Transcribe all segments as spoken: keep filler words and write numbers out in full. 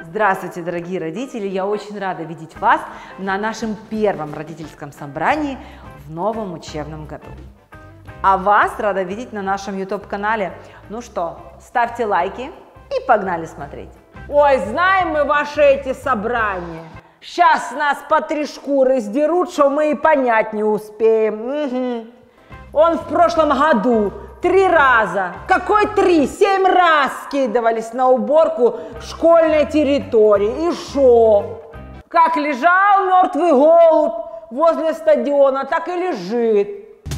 Здравствуйте, дорогие родители! Я очень рада видеть вас на нашем первом родительском собрании в новом учебном году. А вас рада видеть на нашем YouTube-канале. Ну что, ставьте лайки и погнали смотреть. Ой, знаем мы ваши эти собрания. Сейчас нас по три шкуры сдерут, что мы и понять не успеем. Угу. Он в прошлом году три раза, какой три, семь раз скидывались на уборку школьной территории. И шо? Как лежал мертвый голубь возле стадиона, так и лежит.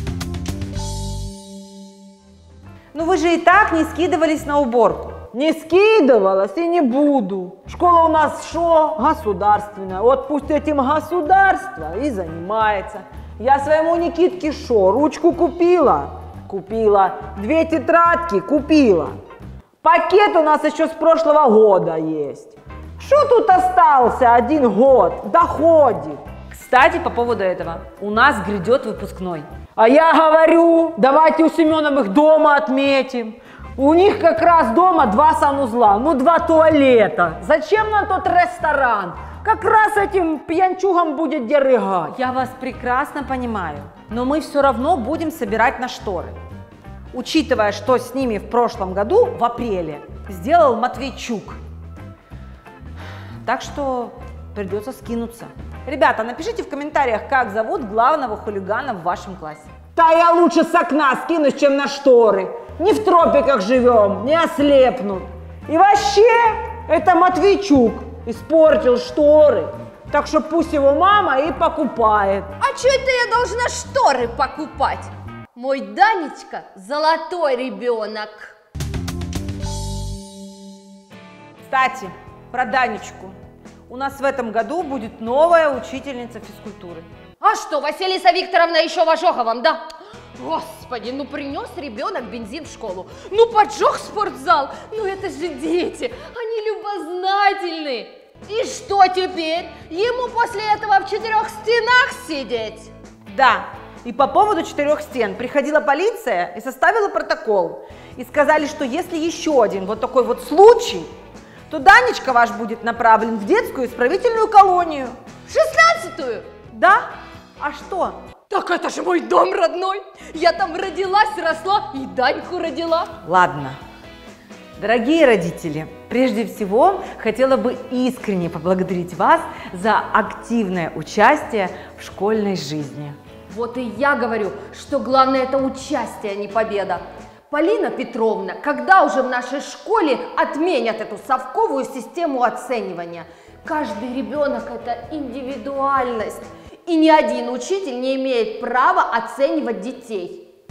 Ну вы же и так не скидывались на уборку. Не скидывалась и не буду. Школа у нас шо? Государственная. Вот пусть этим государство и занимается. Я своему Никитке шо? Ручку купила? Купила. Две тетрадки купила. Пакет у нас еще с прошлого года есть. Что тут остался один год? Доходит. Кстати, по поводу этого. У нас грядет выпускной. А я говорю, давайте у Семеновых дома отметим. У них как раз дома два санузла, ну два туалета. Зачем нам тот ресторан? Как раз этим пьянчугам будет где рыгать. Я вас прекрасно понимаю, но мы все равно будем собирать на шторы. Учитывая, что с ними в прошлом году, в апреле, сделал Матвейчук. Так что придется скинуться. Ребята, напишите в комментариях, как зовут главного хулигана в вашем классе. Да я лучше с окна скинусь, чем на шторы. Не в тропиках живем, не ослепнут. И вообще, это Матвейчук испортил шторы. Так что пусть его мама и покупает. А что это я должна шторы покупать? Мой Данечка золотой ребенок. Кстати, про Данечку. У нас в этом году будет новая учительница физкультуры. А что, Василиса Викторовна еще в ожоговом, да? Господи, ну принес ребенок бензин в школу, ну поджег спортзал, ну это же дети, они любознательны. И что теперь? Ему после этого в четырех стенах сидеть? Да, и по поводу четырех стен приходила полиция и составила протокол. И сказали, что если еще один вот такой вот случай, то Данечка ваш будет направлен в детскую исправительную колонию. Шестнадцатую? Да? А что? Так это же мой дом родной. Я там родилась, росла и Даньку родила. Ладно. Дорогие родители, прежде всего хотела бы искренне поблагодарить вас за активное участие в школьной жизни. Вот и я говорю, что главное это участие, а не победа. Полина Петровна, когда уже в нашей школе отменят эту совковую систему оценивания? Каждый ребенок это индивидуальность. И ни один учитель не имеет права оценивать детей.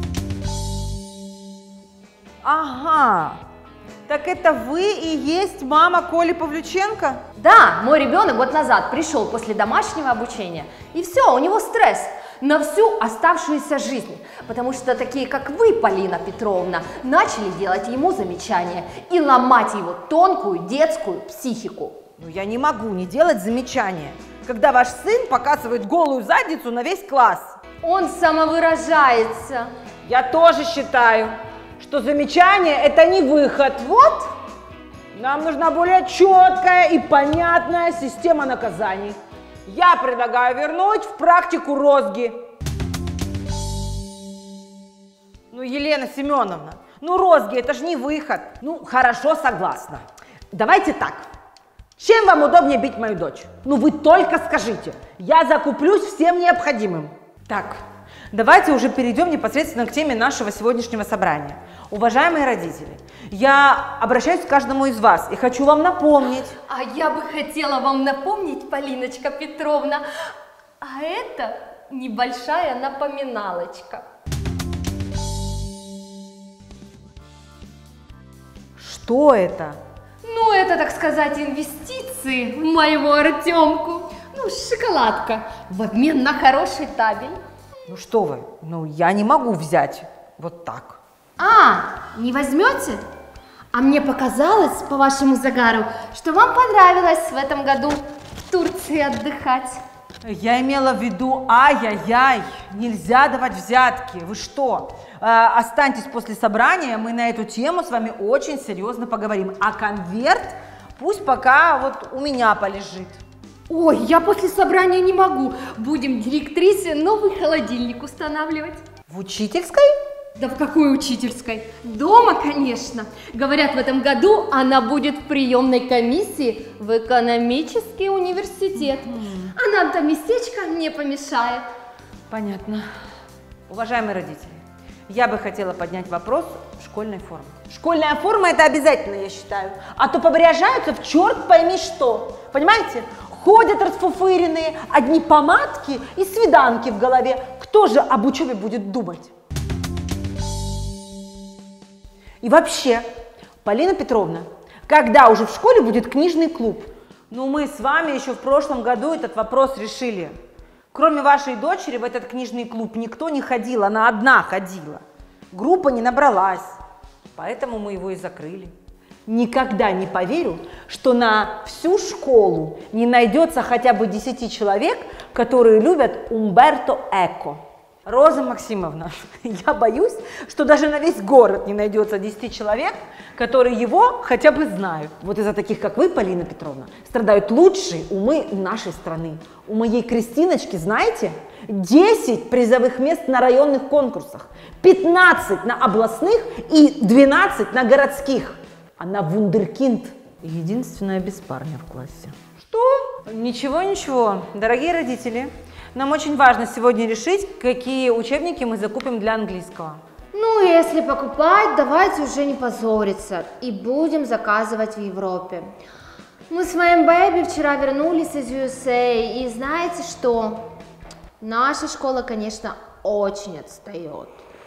Ага, так это вы и есть мама Коли Павлюченко? Да, мой ребенок год назад пришел после домашнего обучения, и все, у него стресс на всю оставшуюся жизнь, потому что такие, как вы, Полина Петровна, начали делать ему замечания и ломать его тонкую детскую психику. Ну, я не могу не делать замечания, когда ваш сын показывает голую задницу на весь класс. Он самовыражается. Я тоже считаю, что замечание это не выход. Вот, нам нужна более четкая и понятная система наказаний. Я предлагаю вернуть в практику розги. Ну, Елена Семеновна, ну розги это же не выход. Ну, хорошо, согласна. Давайте так. Чем вам удобнее бить мою дочь? Ну вы только скажите, я закуплюсь всем необходимым. Так, давайте уже перейдем непосредственно к теме нашего сегодняшнего собрания. Уважаемые родители, я обращаюсь к каждому из вас и хочу вам напомнить. А я бы хотела вам напомнить, Полиночка Петровна, а это небольшая напоминалочка. Что это? Ну, это, так сказать, инвестиции в моего Артемку. Ну, шоколадка в обмен на хороший табель. Ну что вы, ну я не могу взять вот так. А, не возьмете? А мне показалось, по вашему загару, что вам понравилось в этом году в Турции отдыхать. Я имела в виду, ай-яй-яй, нельзя давать взятки. Вы что? Э, останьтесь после собрания, мы на эту тему с вами очень серьезно поговорим. А конверт Пусть пока вот у меня полежит. Ой, я после собрания не могу. Будем директрисе новый холодильник устанавливать. В учительской? Да в какой учительской? Дома, конечно. Говорят, в этом году она будет в приемной комиссии в экономический университет. Mm. А нам-то местечко не помешает. Понятно. Уважаемые родители, я бы хотела поднять вопрос школьной формы. Школьная форма – это обязательно, я считаю. А то побряжаются в черт пойми что. Понимаете? Ходят расфуфыренные, одни помадки и свиданки в голове. Кто же об учебе будет думать? И вообще, Полина Петровна, когда уже в школе будет книжный клуб? Ну, мы с вами еще в прошлом году этот вопрос решили. Кроме вашей дочери в этот книжный клуб никто не ходил, она одна ходила. Группа не набралась, поэтому мы его и закрыли. Никогда не поверю, что на всю школу не найдется хотя бы десяти человек, которые любят Умберто Эко. Роза Максимовна, я боюсь, что даже на весь город не найдется десяти человек, которые его хотя бы знают. Вот из-за таких, как вы, Полина Петровна, страдают лучшие умы нашей страны. У моей Кристиночки, знаете, десять призовых мест на районных конкурсах, пятнадцать на областных и двенадцать на городских. Она вундеркинд. Единственная без парня в классе. Что? Ничего, ничего. Дорогие родители, нам очень важно сегодня решить, какие учебники мы закупим для английского. Ну, если покупать, давайте уже не позориться и будем заказывать в Европе. Мы с моим бэби вчера вернулись из ю эс эй, и знаете что? Наша школа, конечно, очень отстает.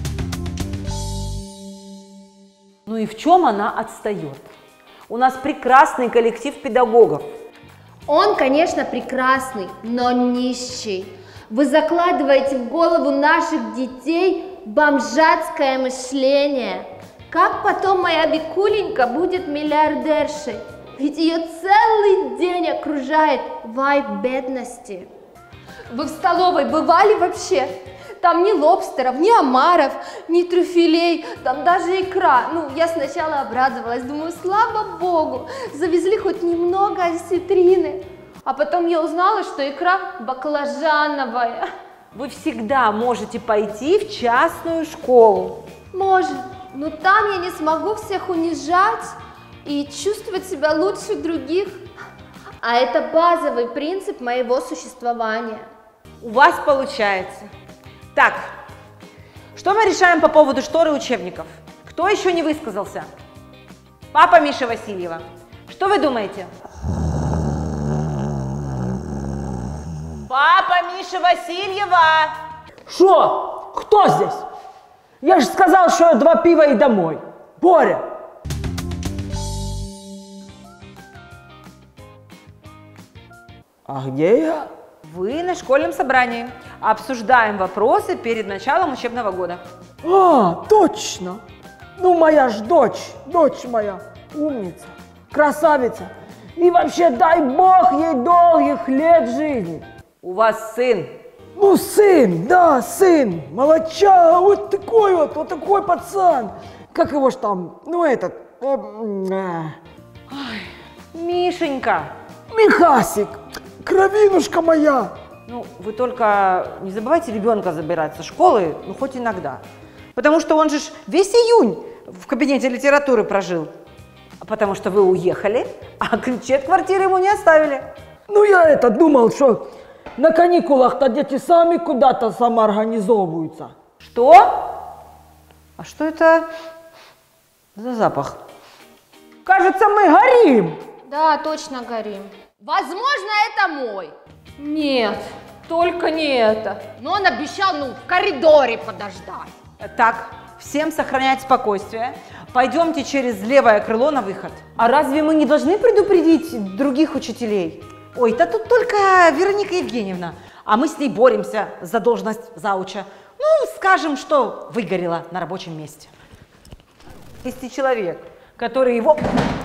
Ну и в чем она отстает? У нас прекрасный коллектив педагогов. Он, конечно, прекрасный, но нищий. Вы закладываете в голову наших детей бомжатское мышление. Как потом моя Викуленька будет миллиардершей? Ведь ее целый день окружает вайб бедности. Вы в столовой бывали вообще? Там ни лобстеров, ни омаров, ни трюфелей, там даже икра. Ну, я сначала обрадовалась, думаю, слава богу, завезли хоть немного осетрины. А потом я узнала, что икра баклажановая. Вы всегда можете пойти в частную школу. Может, но там я не смогу всех унижать и чувствовать себя лучше других. А это базовый принцип моего существования. У вас получается. Так, что мы решаем по поводу шторы учебников? Кто еще не высказался? Папа Миши Васильева, что вы думаете? Папа Миши Васильева! Что? Кто здесь? Я же сказал, что два пива и домой. Боря! А где я? Вы на школьном собрании. Обсуждаем вопросы перед началом учебного года. А, точно. Ну, моя ж дочь, дочь моя, умница, красавица. И вообще, дай бог ей долгих лет жизни. У вас сын. Ну, сын, да, сын, молодчага, вот такой вот, вот такой пацан. Как его ж там, ну, этот, э, э, Ой, Мишенька. Михасик, кровинушка моя. Ну, вы только не забывайте ребенка забирать со школы, ну, хоть иногда. Потому что он же ж весь июнь в кабинете литературы прожил. Потому что вы уехали, а ключи от квартиры ему не оставили. Ну, я это думал, что на каникулах-то дети сами куда-то самоорганизовываются. Что? А что это за запах? Кажется, мы горим. Да, точно горим. Возможно, это мой. Нет, только не это. Но он обещал, ну, в коридоре подождать. Так, всем сохранять спокойствие. Пойдемте через левое крыло на выход. А разве мы не должны предупредить других учителей? Ой, да тут только Вероника Евгеньевна, а мы с ней боремся за должность зауча. Ну, скажем, что выгорела на рабочем месте. Есть человек, который его